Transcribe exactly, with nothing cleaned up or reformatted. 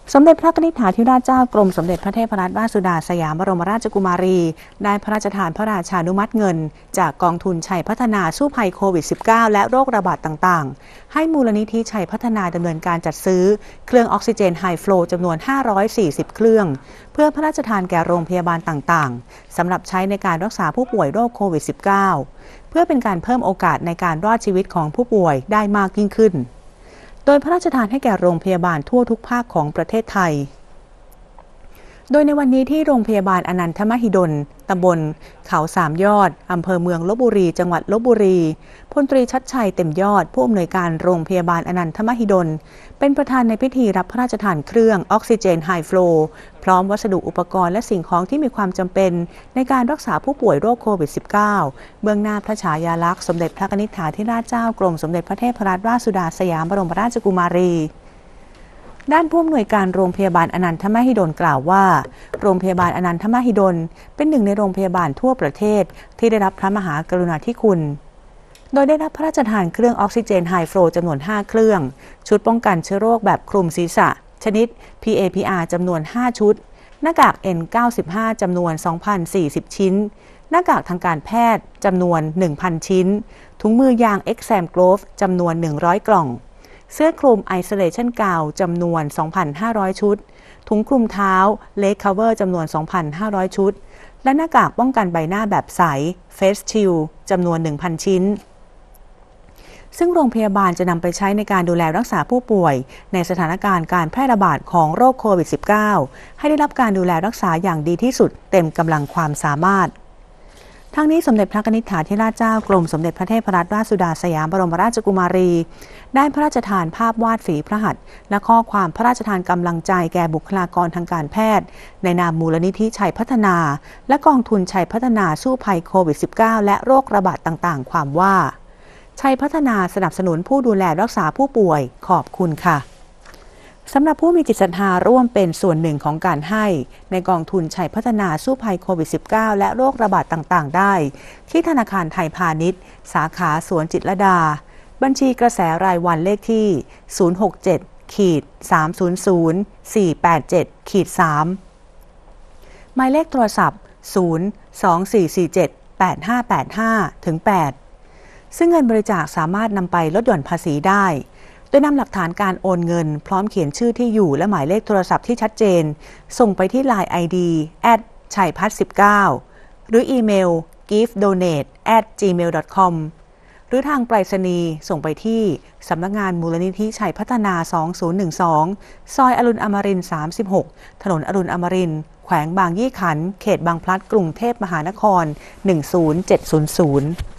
สมเด็จพระนิธิธิราชเจ้ากรมสมเด็จพระเทพรัตนราชสุดาสยามบรมราชกุมารีได้พระราชทานพระราชานุมัติเงินจากกองทุนชัยพัฒนาสู้ภัยโควิด สิบเก้า และโรคระบาดต่างๆให้มูลนิธิชัยพัฒนาดำเนินการจัดซื้อเครื่องออกซิเจนไฮฟลูจำนวนห้าร้อยสี่สิบเครื่องเพื่อพระราชทานแก่โรงพยาบาลต่างๆสำหรับใช้ในการรักษาผู้ป่วยโรคโควิด สิบเก้า เพื่อเป็นการเพิ่มโอกาสในการรอดชีวิตของผู้ป่วยได้มากยิ่งขึ้นโดยพระราชทานให้แก่โรงพยาบาลทั่วทุกภาคของประเทศไทยโดยในวันนี้ที่โรงพยาบาลอนันทมหิดลตำบลเขาสามยอดอำเภอเมืองลพบุรีจังหวัดลพบุรีพลตรีชัดชัยเต็มยอดผู้อำนวยการโรงพยาบาลอนันทมหิดลเป็นประธานในพิธีรับพระราชทานเครื่องออกซิเจนไฮฟลูพร้อมวัสดุอุปกรณ์และสิ่งของที่มีความจำเป็นในการรักษาผู้ป่วยโรคโควิด สิบเก้า เบื้องหน้าพระฉายาลักษณ์สมเด็จพระนิธิธิราชเจ้ากรมสมเด็จพระเทพรัตนราชสุดาสยามบรมราชกุมารีด้านผู้อำนวยการโรงพยาบาลอนันทมหิดลกล่าวว่าโรงพยาบาลอนันทมหิดลเป็นหนึ่งในโรงพยาบาลทั่วประเทศที่ได้รับพระมหากรุณาธิคุณโดยได้รับพระราชทานเครื่องออกซิเจนไฮฟลูจำนวนห้าเครื่องชุดป้องกันเชื้อโรคแบบคลุมศีรษะชนิด พี เอ พี อาร์ จำนวนห้าชุดหน้ากาก เอ็น เก้าสิบห้า จำนวน สองพันสี่สิบ ชิ้นหน้ากากทางการแพทย์จำนวน หนึ่งพัน ชิ้นถุงมือยาง Exam Glove จำนวน หนึ่งร้อย กล่องเสื้อคลุม Isolation Gown จำนวน สองพันห้าร้อย ชุดถุงคลุมเท้า Leg Cover จำนวน สองพันห้าร้อย ชุดและหน้ากากป้องกันใบหน้าแบบใส Face Shield จำนวน หนึ่งพัน ชิ้นซึ่งโรงพยาบาลจะนำไปใช้ในการดูแลรักษาผู้ป่วยในสถานการณ์การแพร่ระบาดของโรคโควิด สิบเก้า ให้ได้รับการดูแลรักษาอย่างดีที่สุดเต็มกำลังความสามารถทั้งนี้สมเด็จพระนิธิธิราชเจ้ากรมสมเด็จพระเทพรัตนราชสุดาสยามบรมราชกุมารีได้พระราชทานภาพวาดฝีพระหัตถ์และข้อความพระราชทานกำลังใจแก่บุคลากรทางการแพทย์ในนามมูลนิธิชัยพัฒนาและกองทุนชัยพัฒนาสู้ภัยโควิด สิบเก้า และโรคระบาดต่างๆความว่าชัยพัฒนาสนับสนุนผู้ดูแลรักษาผู้ป่วยขอบคุณค่ะสำหรับผู้มีจิตศรัทธาร่วมเป็นส่วนหนึ่งของการให้ในกองทุนชัยพัฒนาสู้ภัยโควิด สิบเก้า และโรคระบาดต่างๆได้ที่ธนาคารไทยพาณิชย์สาขาสวนจิตรลดาบัญชีกระแสรายวันเลขที่ ศูนย์ หก เจ็ด สาม ศูนย์ ศูนย์ สี่ แปด เจ็ด สาม หมายเลขโทรศัพท์ ศูนย์ สอง สี่ สี่ เจ็ด แปด ห้า แปด ห้า แปด ซึ่งเงินบริจาคสามารถนำไปลดหย่อนภาษีได้โดยนำหลักฐานการโอนเงินพร้อมเขียนชื่อที่อยู่และหมายเลขโทรศัพท์ที่ชัดเจนส่งไปที่ ไลน์ ไอ ดี แอท ชัยพัฒน์ สิบเก้า หรืออีเมล กิฟต์ โดเนท แอท จีเมล ดอท คอม หรือทางไปรษณีย์ส่งไปที่สำนักงานมูลนิธิชัยพัฒนา สองศูนย์หนึ่งสอง ซอยอรุณอมรินทร์ สามสิบหก ถนนอรุณอมรินทร์แขวงบางยี่ขันธ์เขตบางพลัดกรุงเทพมหานคร หนึ่งศูนย์เจ็ดศูนย์ศูนย์